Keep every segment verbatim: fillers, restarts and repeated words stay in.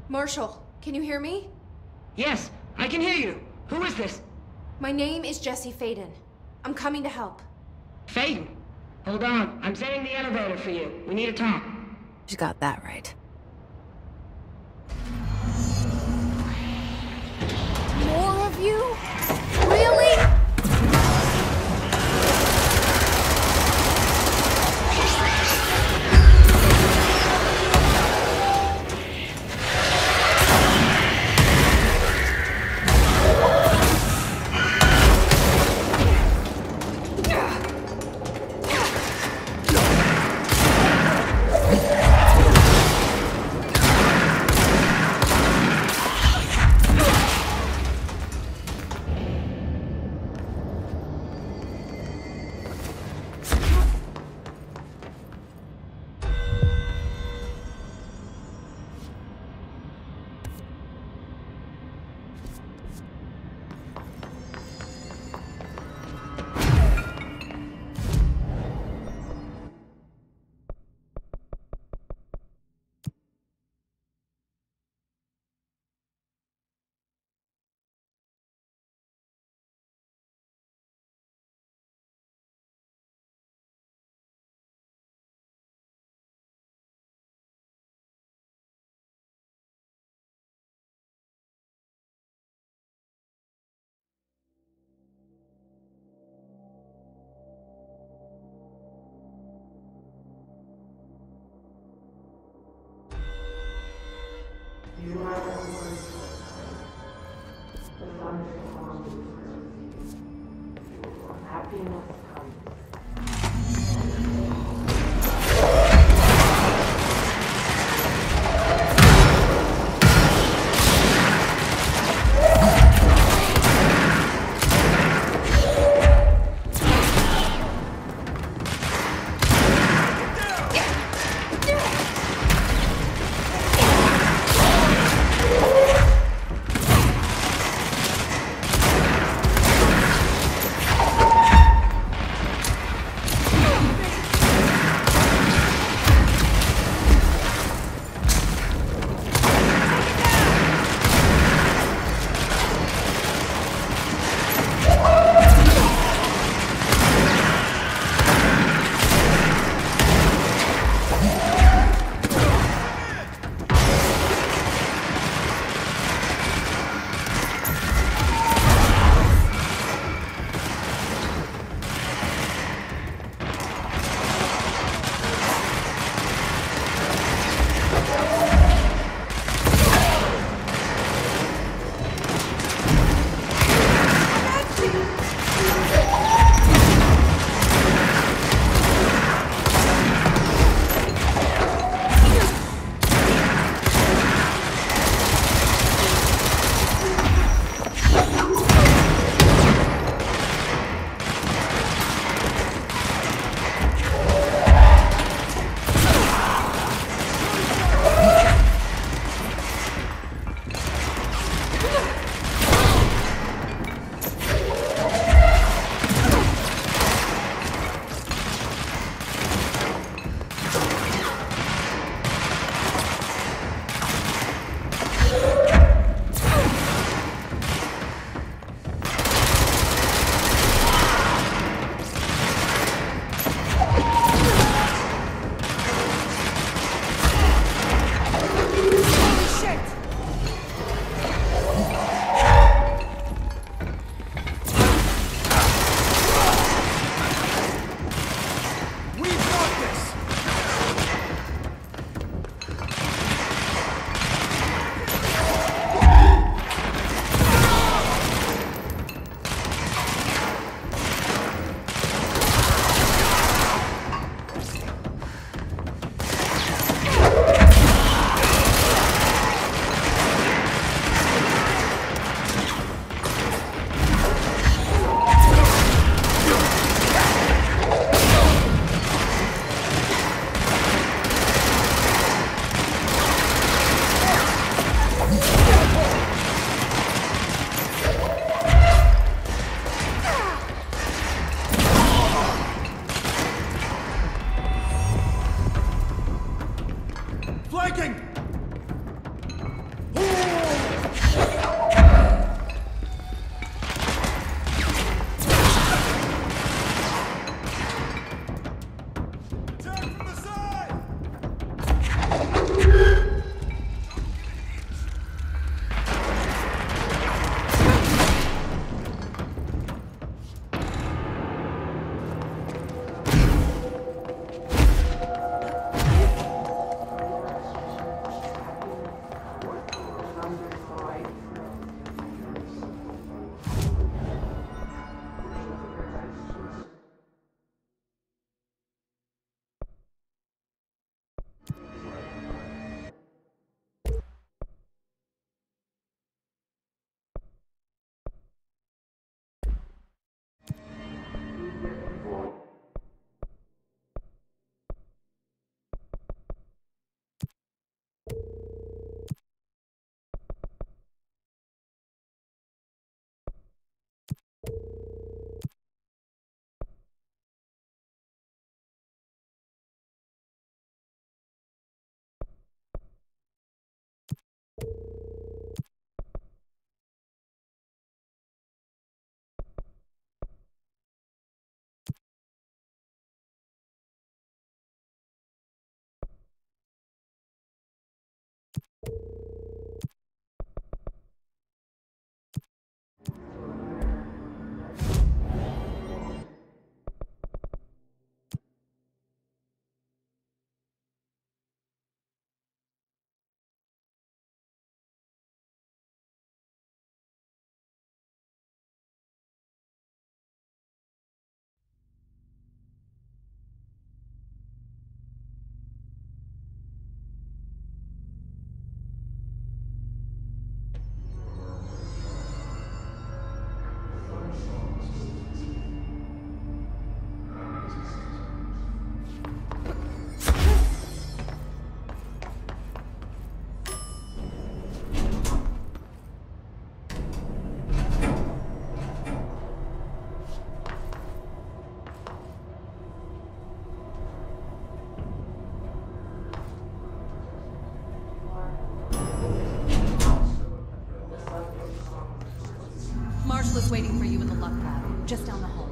Marshall, can you hear me? Yes, I can hear you. Who is this? My name is Jesse Faden. I'm coming to help. Faden? Hold on, I'm setting the elevator for you. We need to talk. She got that right. More of you? Really? You are the one. The sun comes. Happiness comes. Marshall is waiting for you in the luck lab, just down the hall.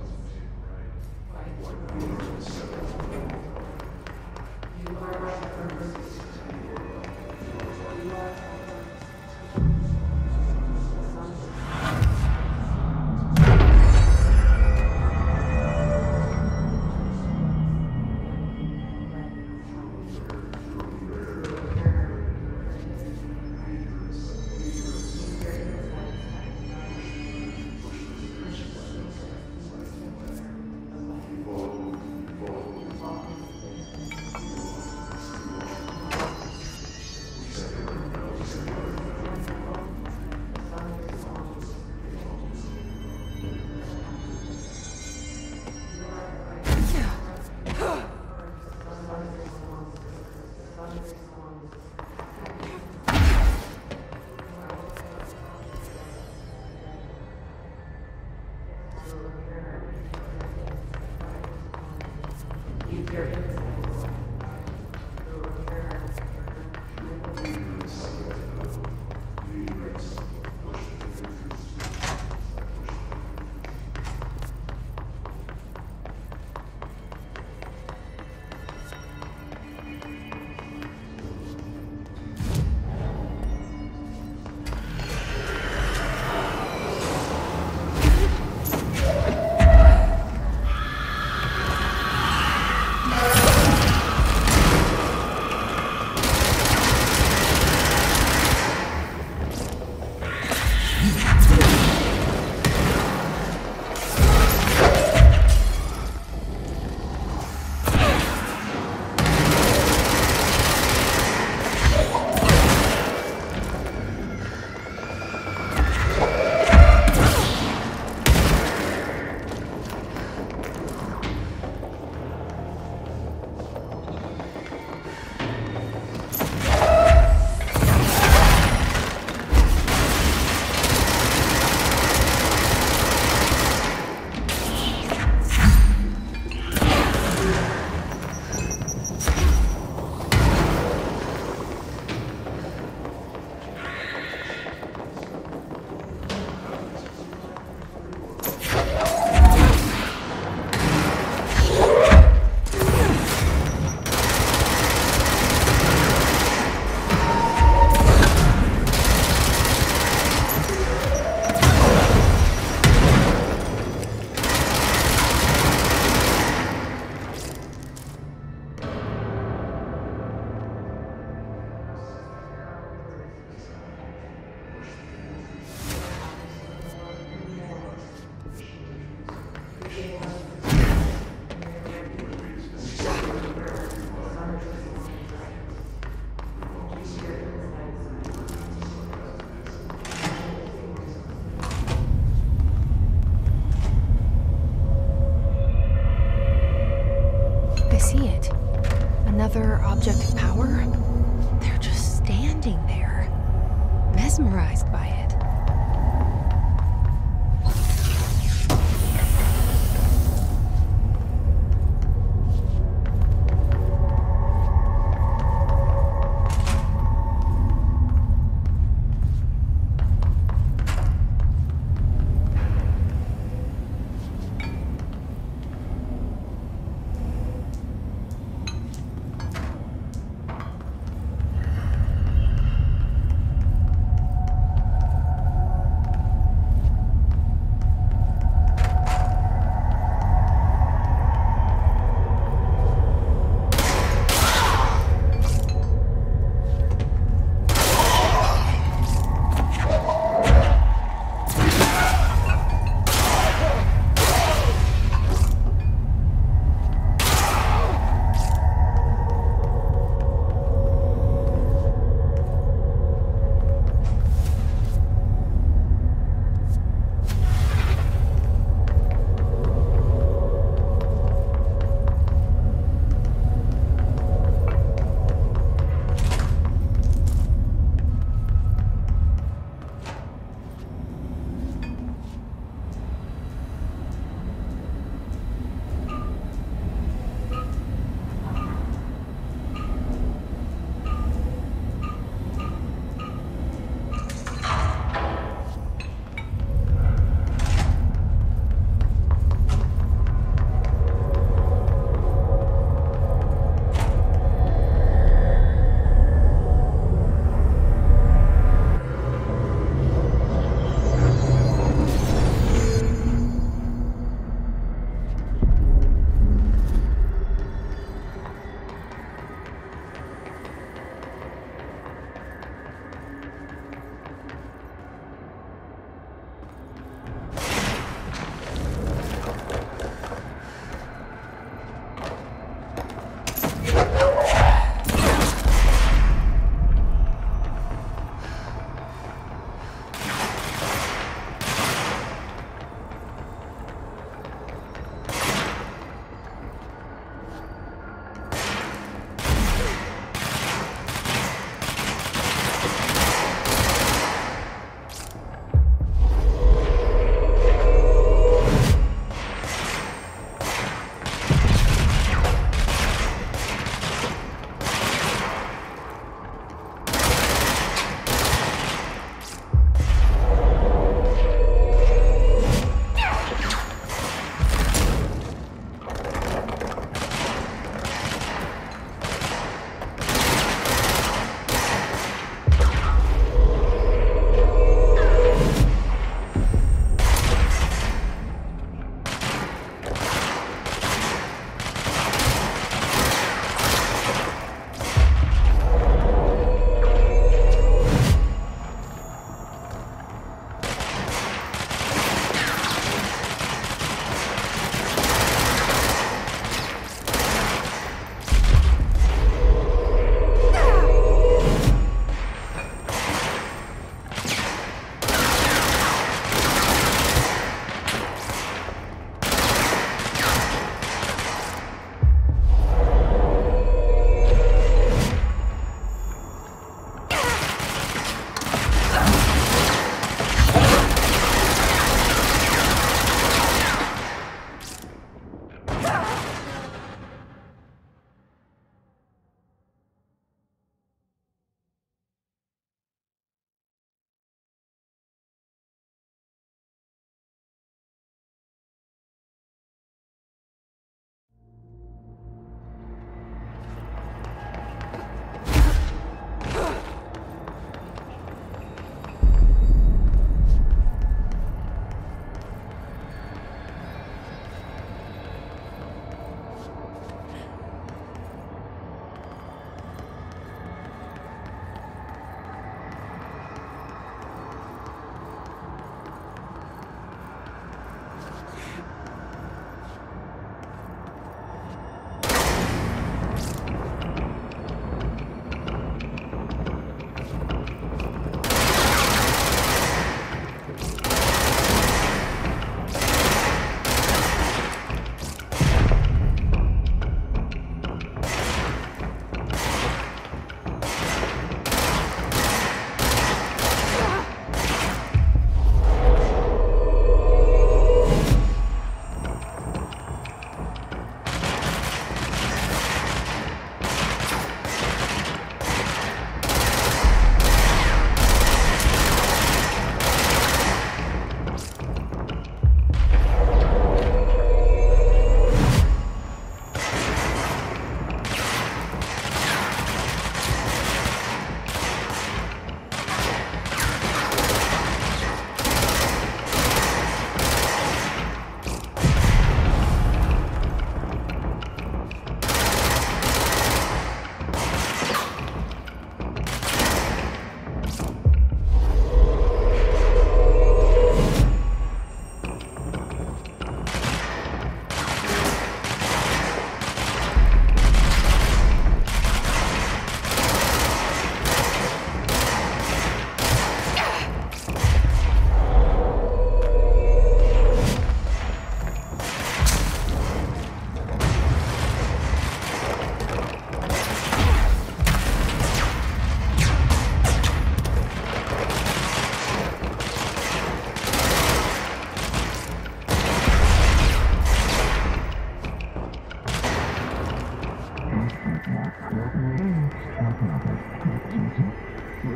Another object of power? They're just standing there, mesmerized by it.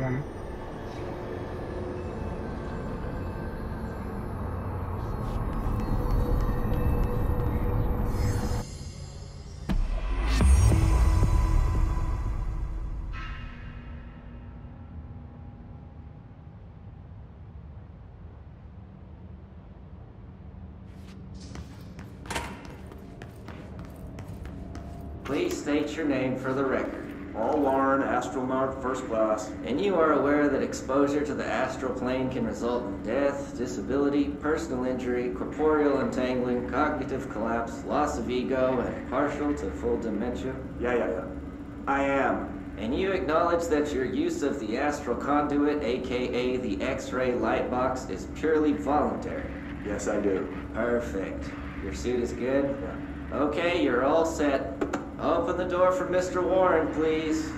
them. Please state your name for the record. Paul Warren, astronaut, first class. And you are aware that exposure to the astral plane can result in death, disability, personal injury, corporeal entangling, cognitive collapse, loss of ego, and partial to full dementia? Yeah, yeah, yeah. I am. And you acknowledge that your use of the astral conduit, aka the X-ray light box, is purely voluntary? Yes, I do. Perfect. Your suit is good? Yeah. Okay, you're all set. Open the door for Mister Warren, please.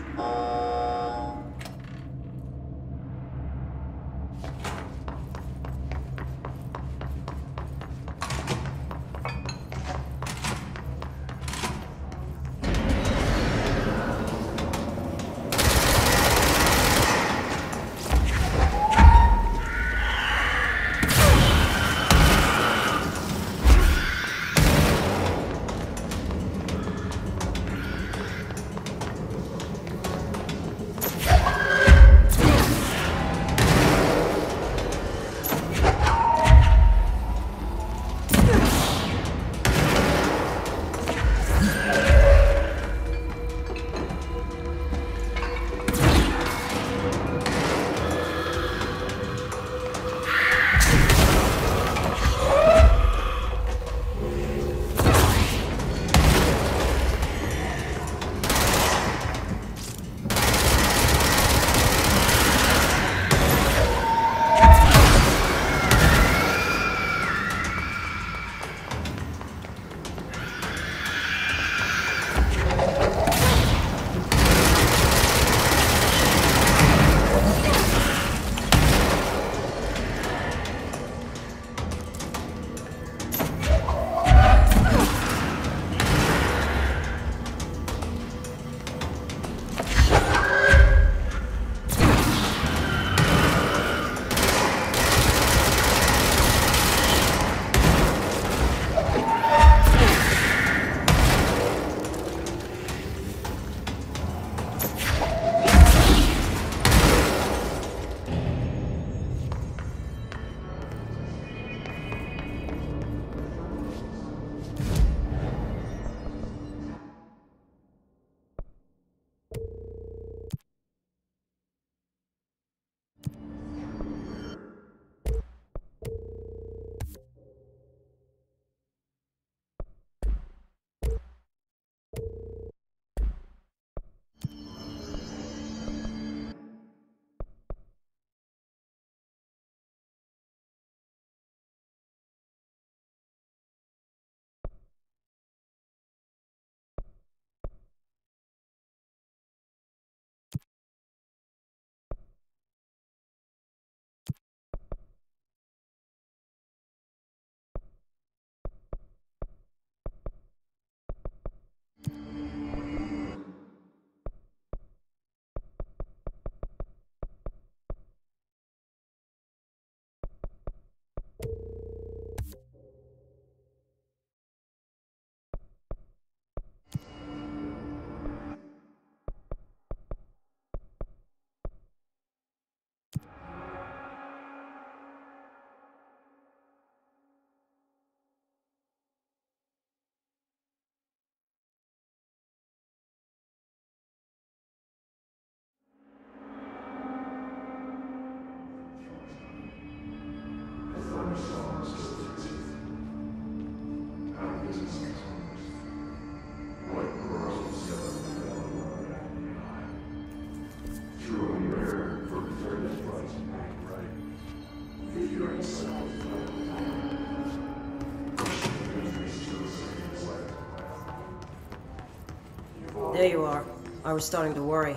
There you are. I was starting to worry.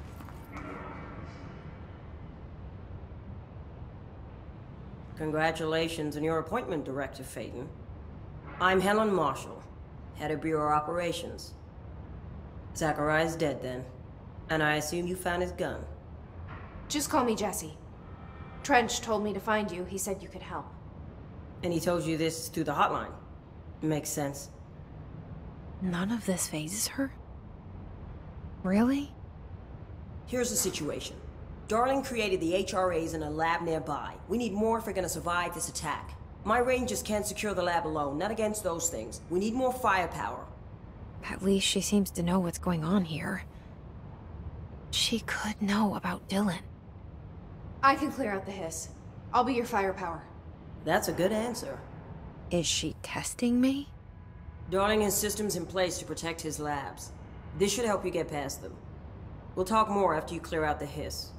Congratulations on your appointment, Director Faden. I'm Helen Marshall, Head of Bureau Operations. Zachariah's dead then, and I assume you found his gun. Just call me Jesse. Trench told me to find you. He said you could help. And he told you this through the hotline. Makes sense. None of this phases her? Really? Here's the situation. Darling created the H R As in a lab nearby. We need more if we're gonna survive this attack. My rangers can't secure the lab alone, not against those things. We need more firepower. At least she seems to know what's going on here. She could know about Dylan. I can clear out the hiss. I'll be your firepower. That's a good answer. Is she testing me? Darling has systems in place to protect his labs. This should help you get past them. We'll talk more after you clear out the hiss.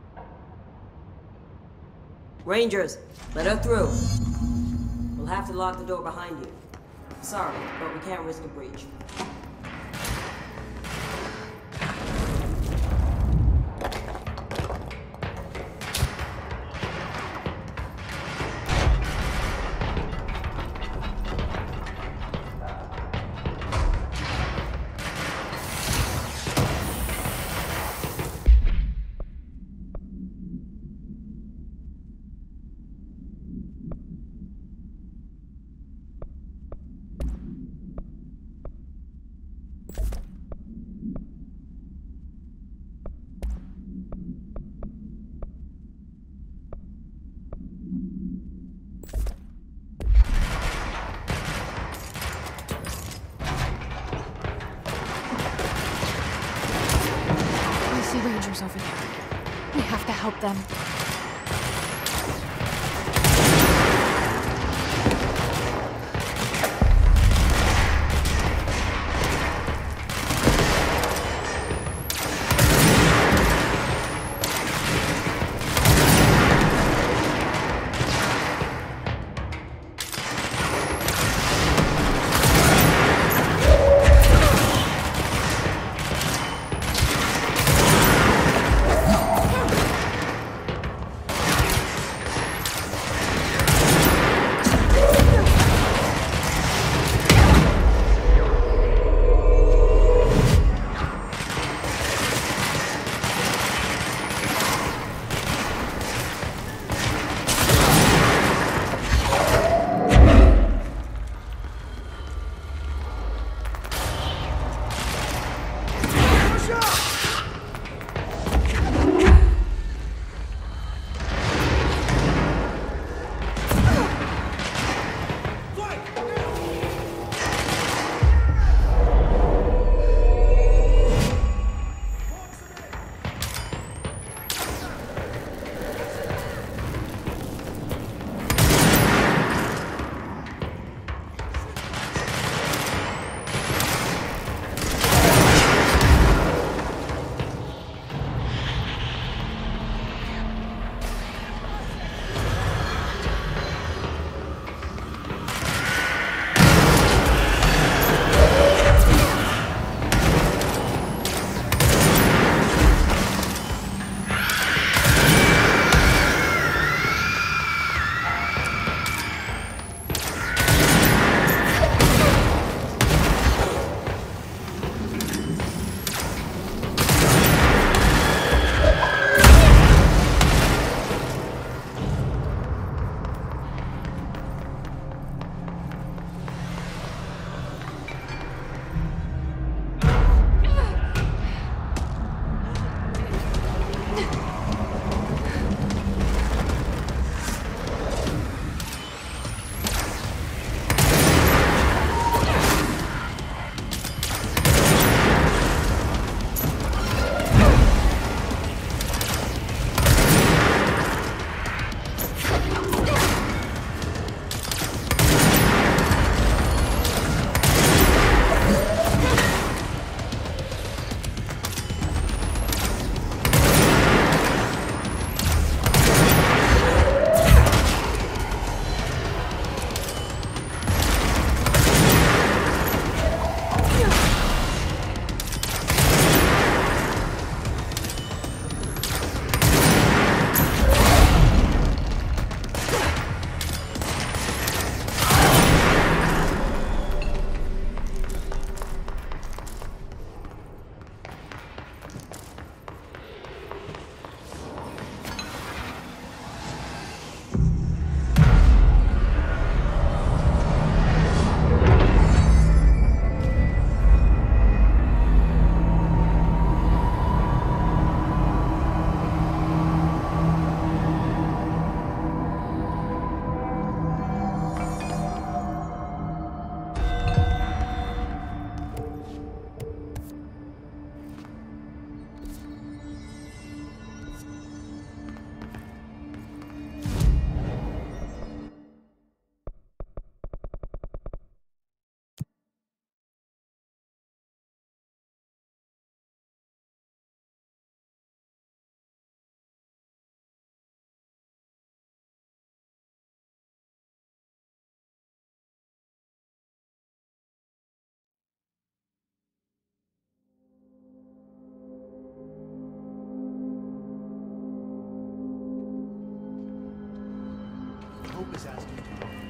Rangers, let her through. We'll have to lock the door behind you. Sorry, but we can't risk a breach. Rangers over there. We have to help them. Hope is asking.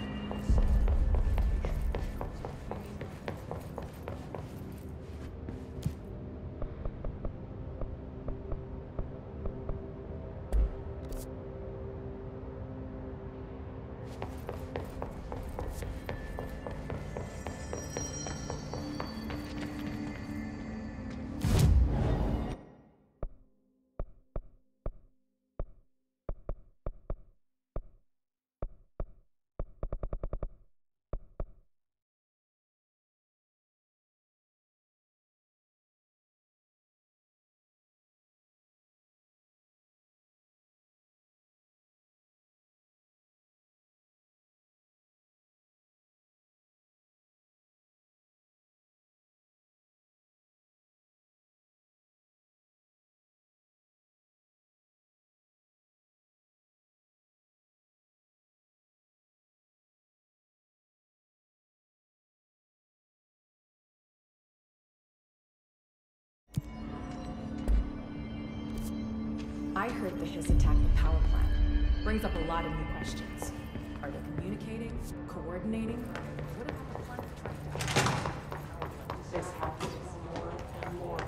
I heard the Hiss attacked the power plant. Brings up a lot of new questions. Are they communicating? Coordinating? What about the plant tracked out? This happens more and more.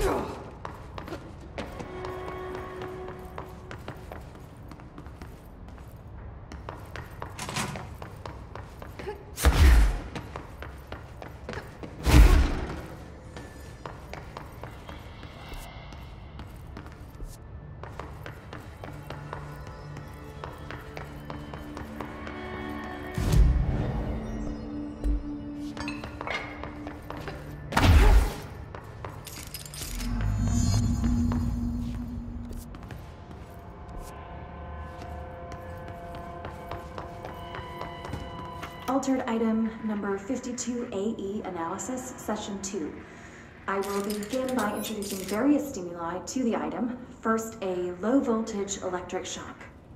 Altered item number fifty-two A E analysis, session two. I will begin by introducing various stimuli to the item. First, a low voltage electric shock.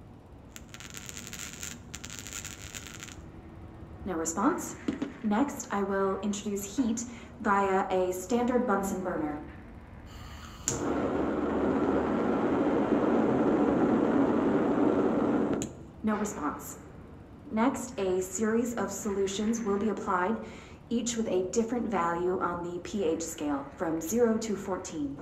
No response. Next, I will introduce heat via a standard Bunsen burner. No response. Next, a series of solutions will be applied, each with a different value on the pH scale, from zero to fourteen.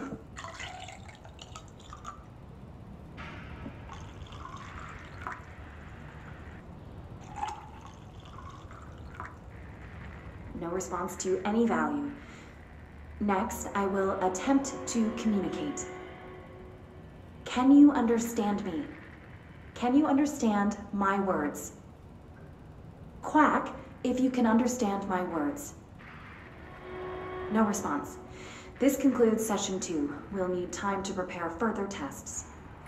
No response to any value. Next, I will attempt to communicate. Can you understand me? Can you understand my words? Quack if you can understand my words. No response. This concludes session two. We'll need time to prepare further tests.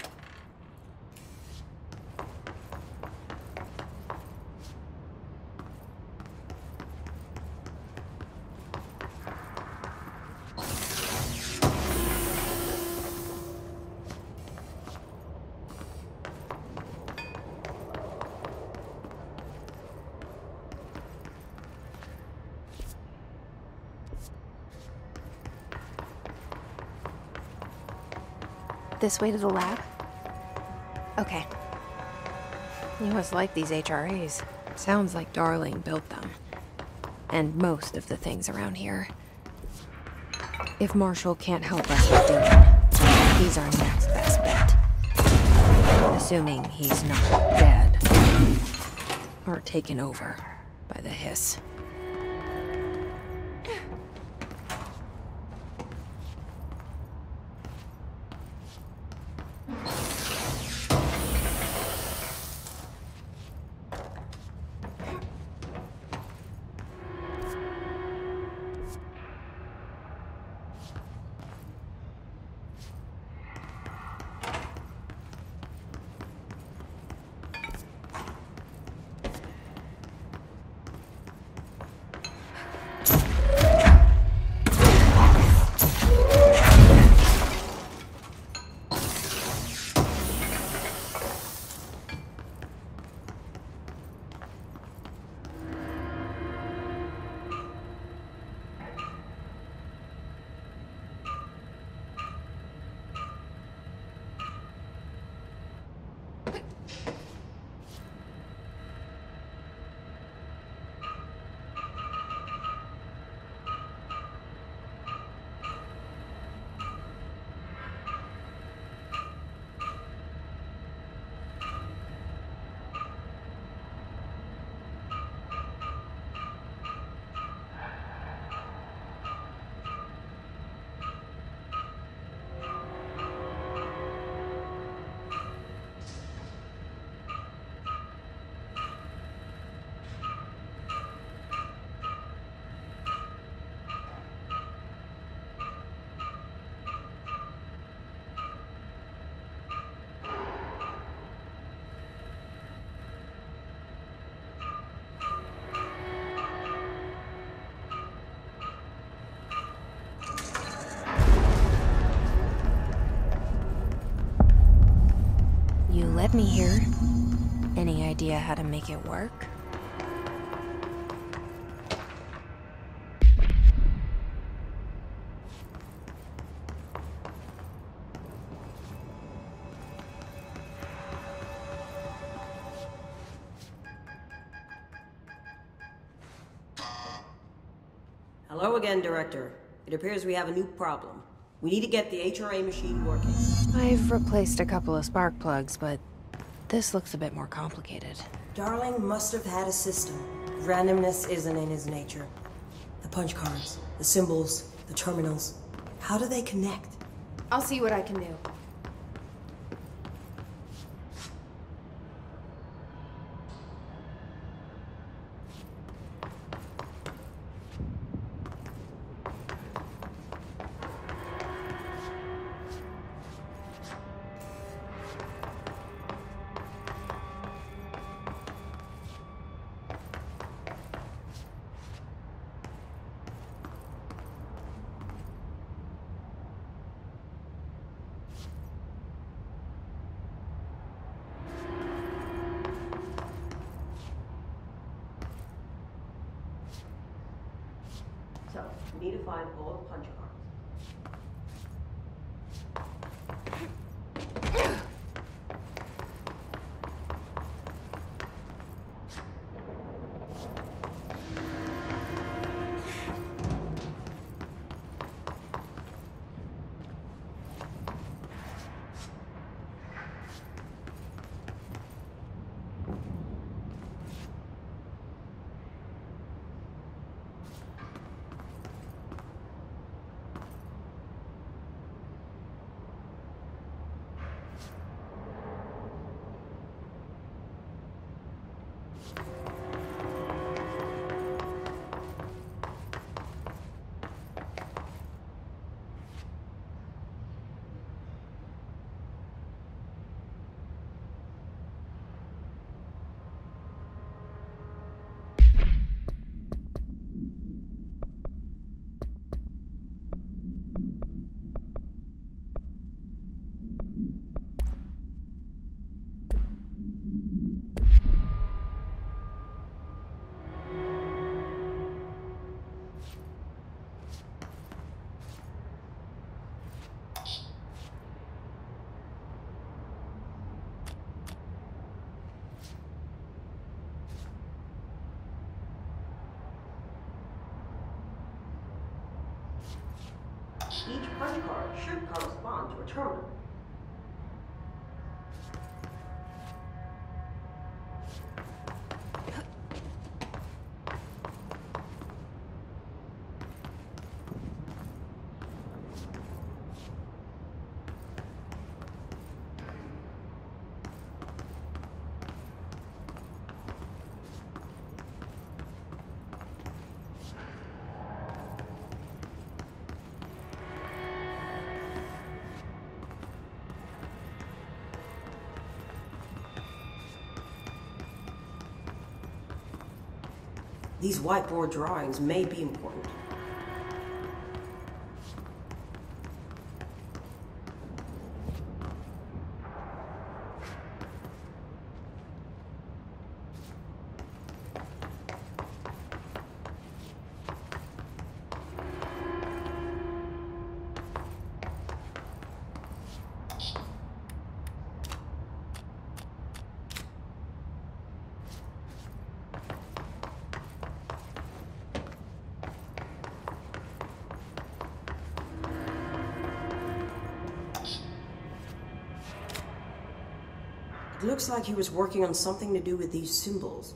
This way to the lab? Okay. You must like these H R As. Sounds like Darling built them. And most of the things around here. If Marshall can't help us with Dean, he's our next best bet. Assuming he's not dead. Or taken over by the hiss. Let me here. Any idea how to make it work? Hello again, Director. It appears we have a new problem. We need to get the H R A machine working. I've replaced a couple of spark plugs, but this looks a bit more complicated. Darling must have had a system. Randomness isn't in his nature. The punch cards, the symbols, the terminals. How do they connect? I'll see what I can do. So, we need to find all the punch cards. Each punch card should correspond to a terminal. These whiteboard drawings may be important. It looks like he was working on something to do with these symbols.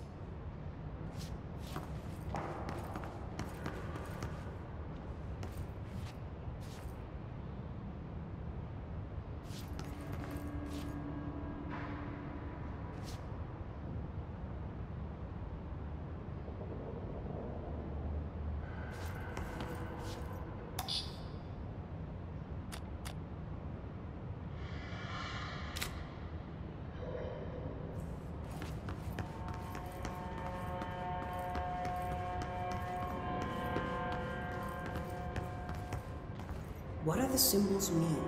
What do the symbols mean?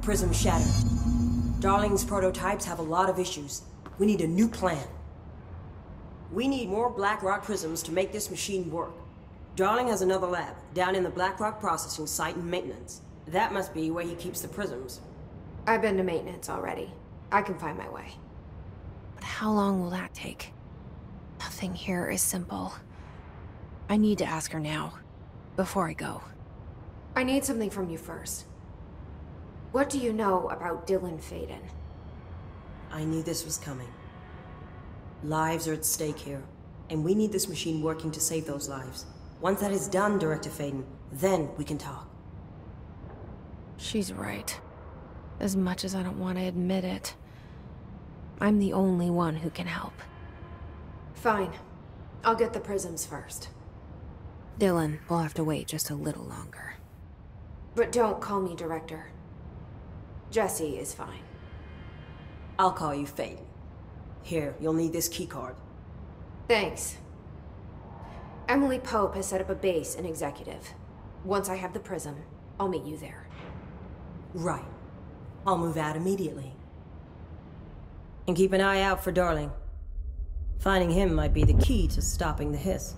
prism shattered. Darling's prototypes have a lot of issues. We need a new plan. We need more Blackrock prisms to make this machine work. Darling has another lab, down in the Blackrock processing site in maintenance. That must be where he keeps the prisms. I've been to maintenance already. I can find my way. But how long will that take? Nothing here is simple. I need to ask her now, before I go. I need something from you first. What do you know about Dylan Faden? I knew this was coming. Lives are at stake here, and we need this machine working to save those lives. Once that is done, Director Faden, then we can talk. She's right. As much as I don't want to admit it, I'm the only one who can help. Fine. I'll get the prisms first. Dylan will have to wait just a little longer. But don't call me Director. Jesse is fine. I'll call you Faden. Here, you'll need this keycard. Thanks. Emily Pope has set up a base in Executive. Once I have the prism, I'll meet you there. Right. I'll move out immediately. And keep an eye out for Darling. Finding him might be the key to stopping the hiss.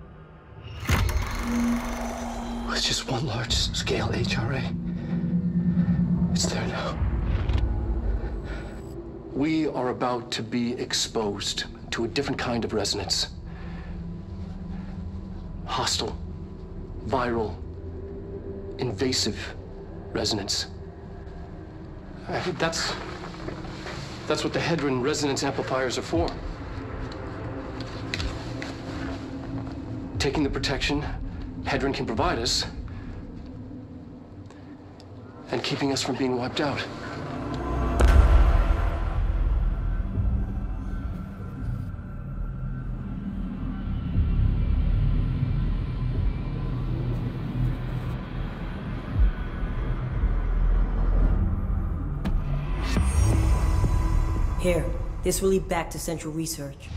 It's just one large-scale H R A. It's there now. We are about to be exposed to a different kind of resonance. Hostile, viral, invasive resonance. I think that's... that's what the Hedron resonance amplifiers are for. Taking the protection Hedron can provide us, and keeping us from being wiped out. Here, this will lead back to Central Research.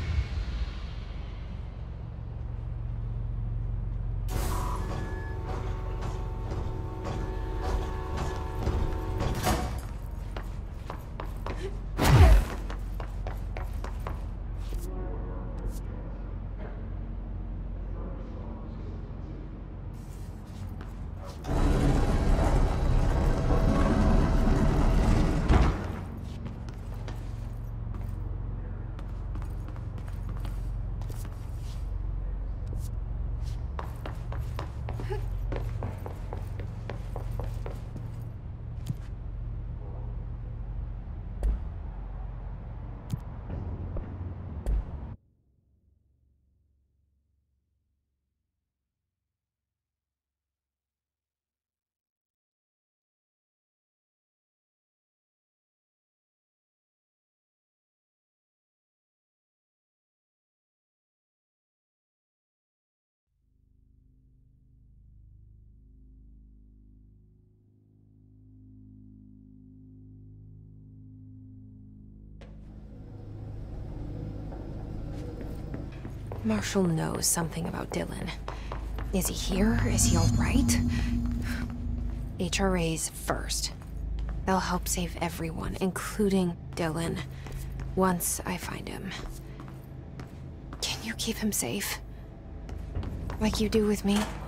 Marshall knows something about Dylan. Is he here? Is he all right? H R As first. They'll help save everyone, including Dylan, once I find him. Can you keep him safe? Like you do with me?